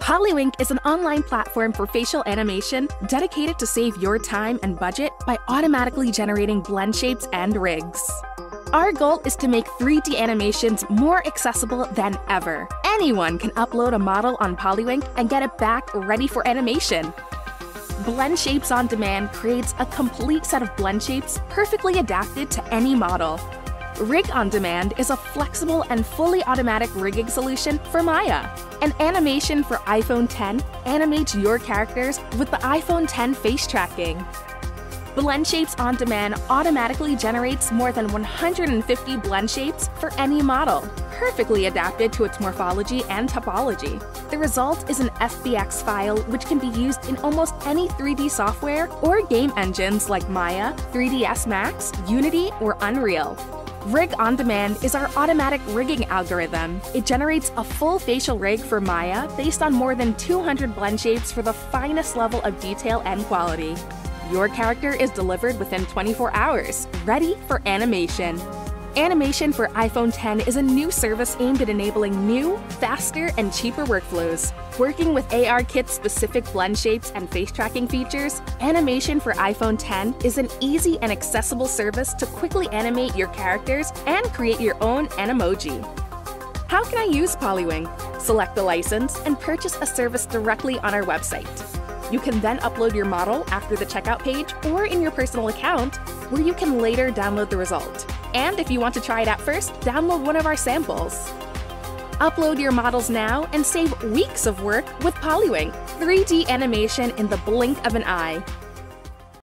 Polywink is an online platform for facial animation dedicated to save your time and budget by automatically generating blend shapes and rigs. Our goal is to make 3D animations more accessible than ever. Anyone can upload a model on Polywink and get it back ready for animation. Blendshapes On Demand creates a complete set of blend shapes perfectly adapted to any model. Rig On Demand is a flexible and fully automatic rigging solution for Maya. An animation for iPhone X animates your characters with the iPhone X face tracking. Blendshapes On Demand automatically generates more than 150 blend shapes for any model, perfectly adapted to its morphology and topology. The result is an FBX file which can be used in almost any 3D software or game engines like Maya, 3ds Max, Unity, or Unreal. Rig On Demand is our automatic rigging algorithm. It generates a full facial rig for Maya based on more than 200 blend shapes for the finest level of detail and quality. Your character is delivered within 24 hours, ready for animation. Animation for iPhone X is a new service aimed at enabling new, faster, and cheaper workflows. Working with ARKit's specific blend shapes and face tracking features, Animation for iPhone X is an easy and accessible service to quickly animate your characters and create your own Animoji. How can I use Polywink? Select the license and purchase a service directly on our website. You can then upload your model after the checkout page or in your personal account, where you can later download the result. And if you want to try it out first, download one of our samples. Upload your models now and save weeks of work with Polywink. 3D animation in the blink of an eye.